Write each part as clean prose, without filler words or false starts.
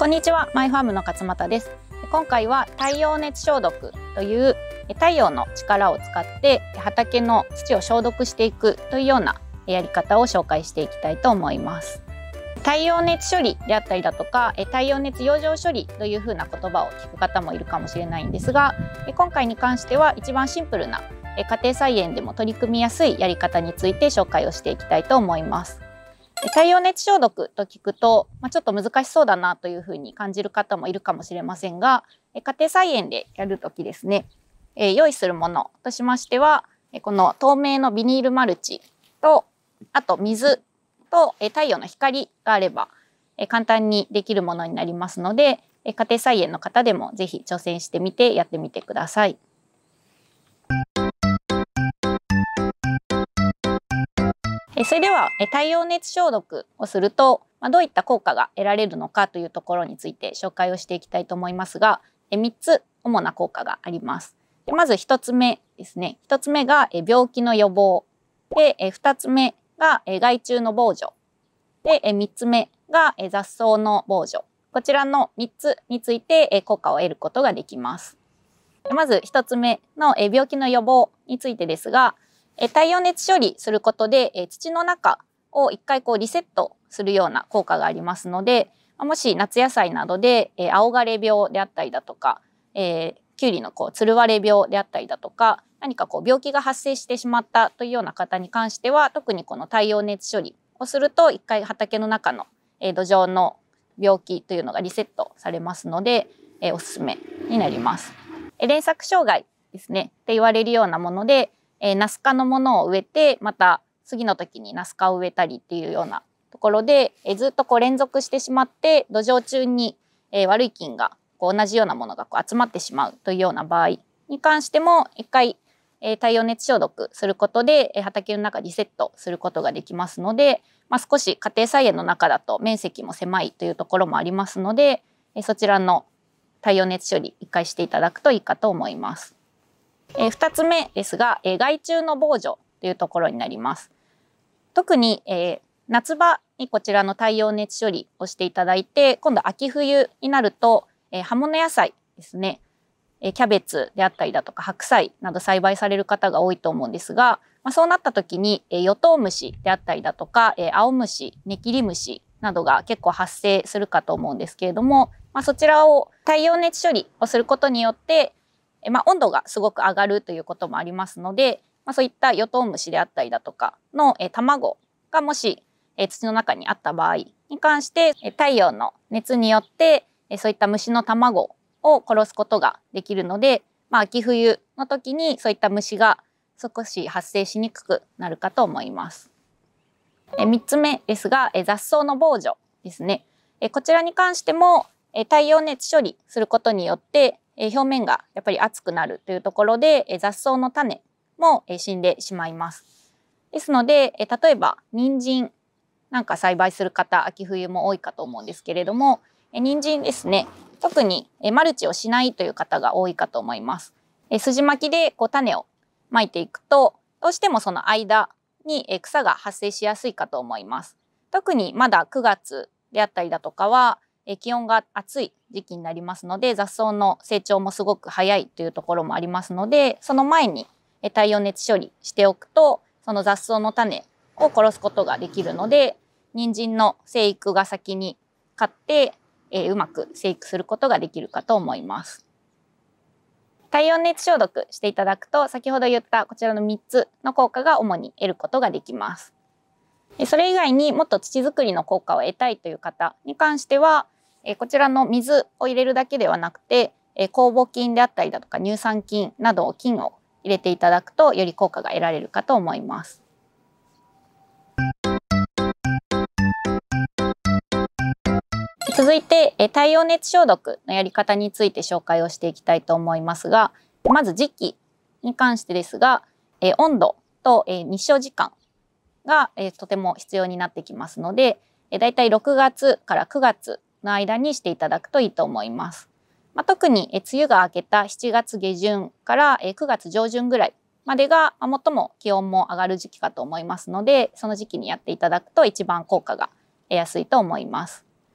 こんにちは、マイファームの勝俣です。今回は太陽熱消毒という太陽の力を使って畑の土を消毒していくというようなやり方を紹介していきたいと思います。太陽熱処理であったりだとか太陽熱養生処理というふうな言葉を聞く方もいるかもしれないんですが、今回に関しては一番シンプルな家庭菜園でも取り組みやすいやり方について紹介をしていきたいと思います。太陽熱消毒と聞くと、ちょっと難しそうだなというふうに感じる方もいるかもしれませんが、家庭菜園でやるときですね、用意するものとしましては、この透明のビニールマルチと、あと水と太陽の光があれば簡単にできるものになりますので、家庭菜園の方でもぜひ挑戦してみてやってみてください。それでは太陽熱消毒をするとどういった効果が得られるのかというところについて紹介をしていきたいと思いますが、3つ主な効果があります。まず1つ目ですね。1つ目が病気の予防で、2つ目が害虫の防除で、3つ目が雑草の防除。こちらの3つについて効果を得ることができます。まず1つ目の病気の予防についてですが、太陽熱処理することで土の中を一回リセットするような効果がありますので、もし夏野菜などで青枯病であったりだとか、きゅうりのつる割れ病であったりだとか、何か病気が発生してしまったというような方に関しては、特にこの太陽熱処理をすると一回畑の中の土壌の病気というのがリセットされますので、おすすめになります。連作障害ですねって言われるようなもので、ナス科のものを植えてまた次の時にナス科を植えたりっていうようなところで、ずっと連続してしまって土壌中に悪い菌が同じようなものが集まってしまうというような場合に関しても一回太陽熱消毒することで畑の中リセットすることができますので、少し家庭菜園の中だと面積も狭いというところもありますので、そちらの太陽熱処理一回していただくといいかと思います。2つ目ですが、害虫の防除というところになります。特に夏場にこちらの太陽熱処理をしていただいて、今度秋冬になると葉物野菜ですね、キャベツであったりだとか白菜など栽培される方が多いと思うんですが、そうなった時にヨトウムシであったりだとか青虫、ネキリムシなどが結構発生するかと思うんですけれども、そちらを太陽熱処理をすることによって温度がすごく上がるということもありますので、そういったヨトウムシであったりだとかの卵がもし土の中にあった場合に関して太陽の熱によってそういった虫の卵を殺すことができるので、秋冬の時にそういった虫が少し発生しにくくなるかと思います。3つ目ですが、雑草の防除ですね。こちらに関しても太陽熱処理することによって表面がやっぱり熱くなるというところで雑草の種も死んでしまいます。ですので例えば人参なんか栽培する方、秋冬も多いかと思うんですけれども、人参ですね、特にマルチをしないという方が多いかと思います。筋巻きで種をまいていくと、どうしてもその間に草が発生しやすいかと思います。特にまだ9月であったりだとかは気温が暑い時期になりますので、雑草の成長もすごく早いというところもありますので、その前に太陽熱処理しておくと、その雑草の種を殺すことができるので、人参の生育が先に勝ってうまく生育することができるかと思います。太陽熱消毒していただくと、先ほど言ったこちらの3つの効果が主に得ることができます。それ以外にもっと土作りの効果を得たいという方に関しては、こちらの水を入れるだけではなくて、酵母菌であったりだとか乳酸菌など菌を入れていただくとより効果が得られるかと思います。続いて太陽熱消毒のやり方について紹介をしていきたいと思いますが、まず時期に関してですが、温度と日照時間がとても必要になってきますので、だいたい6月から9月の間にしていただくといいと思います。特に梅雨が明けた7月下旬から9月上旬ぐらいまでが最も気温も上がる時期かと思いますので、その時期にやっていただくと一番効果が得やすいと思います。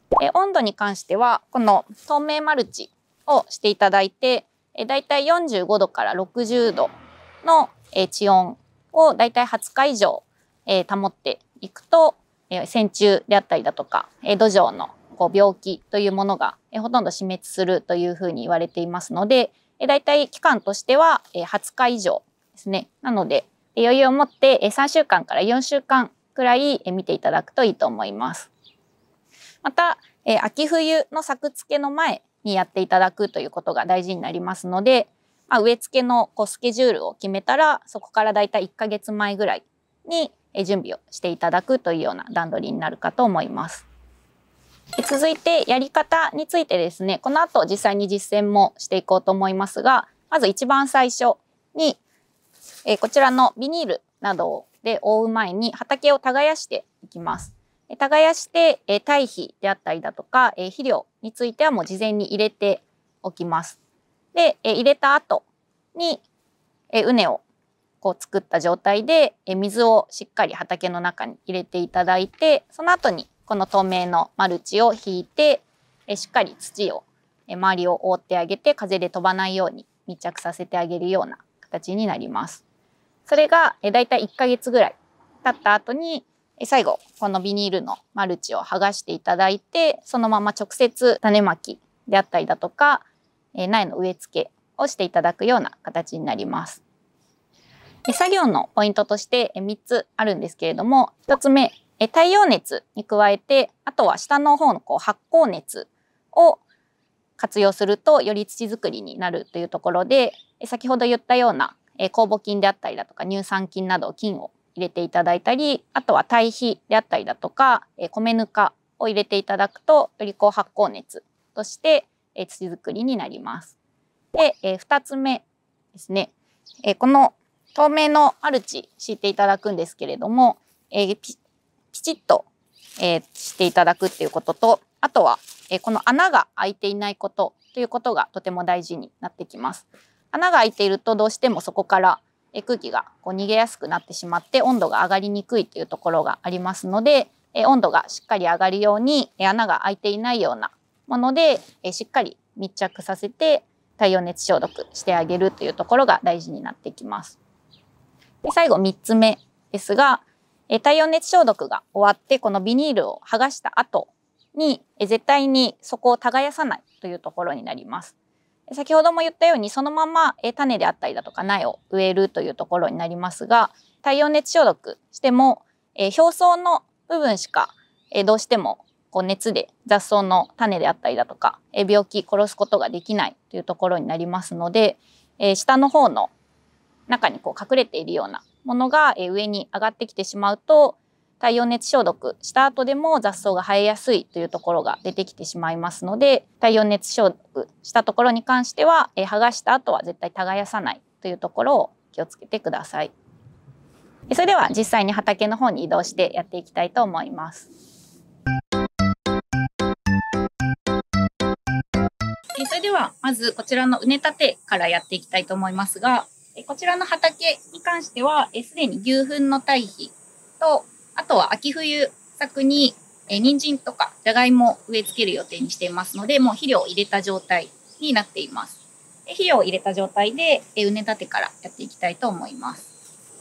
温度に関してはこの透明マルチをしていただいて、だいたい45度から60度の地温をだいたい20日以上保っていくと、線虫であったりだとか土壌の病気というものがほとんど死滅するというふうに言われていますので、だいたい期間としては20日以上ですね。なので余裕を持って3週間から4週間くらい見ていただくといいと思います。また秋冬の作付けの前にやっていただくということが大事になりますので、植え付けのスケジュールを決めたら、そこからだいたい1ヶ月前ぐらいに準備をしていただくというような段取りになるかと思います。続いてやり方についてですね、この後実際に実践もしていこうと思いますが、まず一番最初にこちらのビニールなどで覆う前に畑を耕していきます。耕して堆肥であったりだとか肥料についてはもう事前に入れておきます。で入れた後に畝を作った状態で水をしっかり畑の中に入れていただいて、その後にこの透明のマルチを引いてしっかり土を周りを覆ってあげて、風で飛ばないように密着させてあげるような形になります。それがだいたい1ヶ月ぐらい経った後に最後このビニールのマルチを剥がしていただいて、そのまま直接種まきであったりだとか苗の植え付けをしていただくような形になります。作業のポイントとして3つあるんですけれども、1つ目太陽熱に加えて、あとは下の方の発酵熱を活用するとより土作りになるというところで、先ほど言ったような酵母菌であったりだとか乳酸菌など菌を入れていただいたり、あとは堆肥であったりだとか米ぬかを入れていただくと、より発酵熱として土作りになります。で2つ目ですね、この透明のマルチ敷いていただくんですけれども、ピチッとしていただくっていうことと、あとはこの穴が開いていないことということがとても大事になってきます。穴が開いているとどうしてもそこから空気が逃げやすくなってしまって温度が上がりにくいというところがありますので、温度がしっかり上がるように穴が開いていないようなものでしっかり密着させて太陽熱消毒してあげるというところが大事になってきます。で最後3つ目ですが、太陽熱消毒が終わってこのビニールを剥がした後に絶対にそこを耕さないというところになります。先ほども言ったようにそのまま種であったりだとか苗を植えるというところになりますが、太陽熱消毒しても表層の部分しかどうしても熱で雑草の種であったりだとか病気殺すことができないというところになりますので、下の方の中に隠れているようなものが上に上がってきてしまうと、太陽熱消毒した後でも雑草が生えやすいというところが出てきてしまいますので、太陽熱消毒したところに関しては剥がした後は絶対耕さないというところを気をつけてください。それでは実際に畑の方に移動してやっていきたいと思います。それではまずこちらの畝立てからやっていきたいと思いますが、こちらの畑に関してはすでに牛糞の堆肥と、あとは秋冬作に人参とかじゃがいもを植え付ける予定にしていますので、もう肥料を入れた状態になっています。肥料を入れた状態で畝立てからやっていきたいと思います。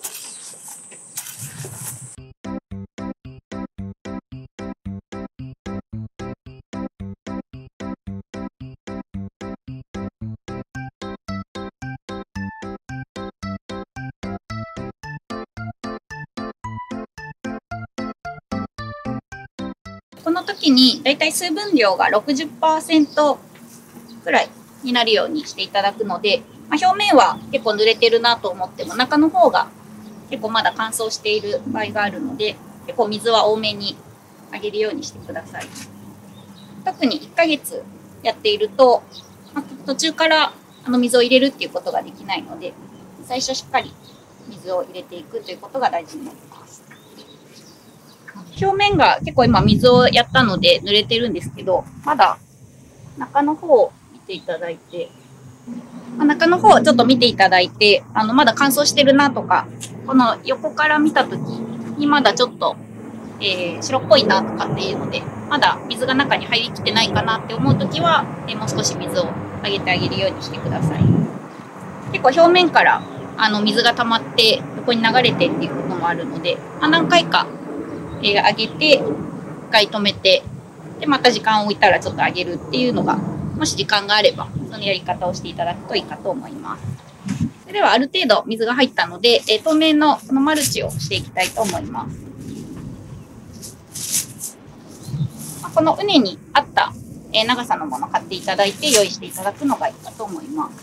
この時にだいたい水分量が 60% くらいになるようにしていただくので、表面は結構濡れてるなと思っても中の方が結構まだ乾燥している場合があるので、結構水は多めにあげるようにしてください。特に1ヶ月やっていると、途中から水を入れるっていうことができないので、最初しっかり水を入れていくということが大事になります。表面が結構今水をやったので濡れてるんですけど、まだ中の方を見ていただいて、中の方をちょっと見ていただいて、まだ乾燥してるなとか、この横から見た時にまだちょっと白っぽいなとかっていうので、まだ水が中に入りきってないかなって思うときは、もう少し水をあげてあげるようにしてください。結構表面から水が溜まって横に流れてっていうこともあるので、何回か、上げて、一回止めて、で、また時間を置いたらちょっと上げるっていうのが、もし時間があれば、そのやり方をしていただくといいかと思います。それではある程度水が入ったので、透明のこのマルチをしていきたいと思います。この畝に合った長さのものを買っていただいて用意していただくのがいいかと思います。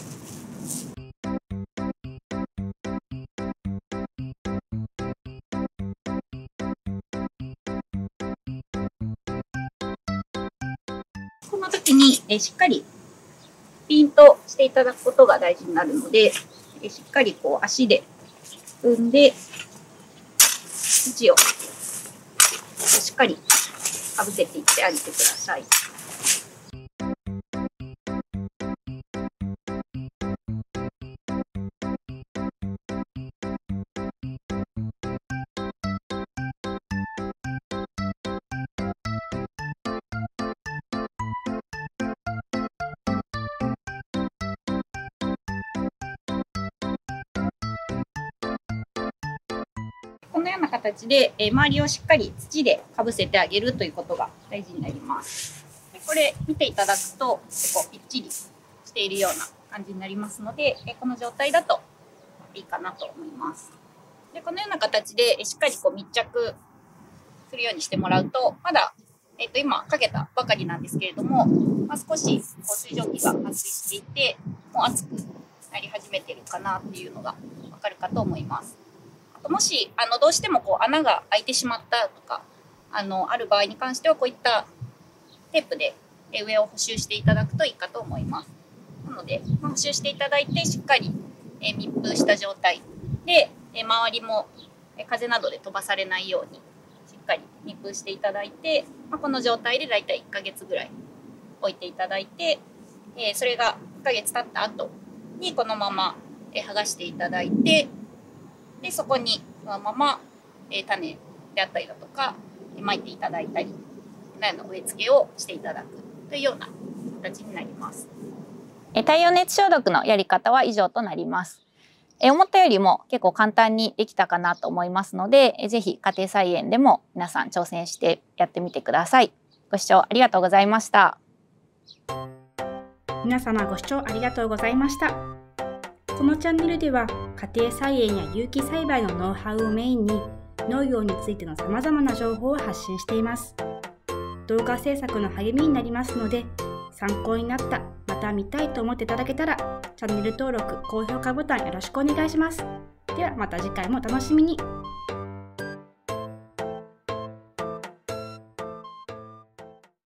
この時にしっかりピンとしていただくことが大事になるので、しっかりこう足で踏んで土をしっかりかぶせていってあげてください。このような形で周りをしっかり土でかぶせてあげるということが大事になります。これ見ていただくと結構ぴっちりしているような感じになりますので、この状態だといいかなと思います。でこのような形でしっかりこう密着するようにしてもらうと、まだ、今かけたばかりなんですけれども、少しこう水蒸気が発生していて、もう熱くなり始めてるかなっていうのがわかるかと思います。もしどうしてもこう穴が開いてしまったとかある場合に関してはこういったテープで上を補修していただくといいかと思います。なので、補修していただいてしっかり密封した状態で周りも風などで飛ばされないようにしっかり密封していただいて、この状態でだいたい1ヶ月ぐらい置いていただいて、それが1ヶ月経った後にこのまま剥がしていただいて、でそこにそのまま種であったりだとか巻いていただいたり、苗の植え付けをしていただくというような形になります。太陽熱消毒のやり方は以上となります。思ったよりも結構簡単にできたかなと思いますので、ぜひ家庭菜園でも皆さん挑戦してやってみてください。ご視聴ありがとうございました。 皆様ご視聴ありがとうございました。このチャンネルでは家庭菜園や有機栽培のノウハウをメインに農業についてのさまざまな情報を発信しています。動画制作の励みになりますので、参考になった、また見たいと思っていただけたらチャンネル登録、高評価ボタンよろしくお願いします。ではまた次回もお楽しみに。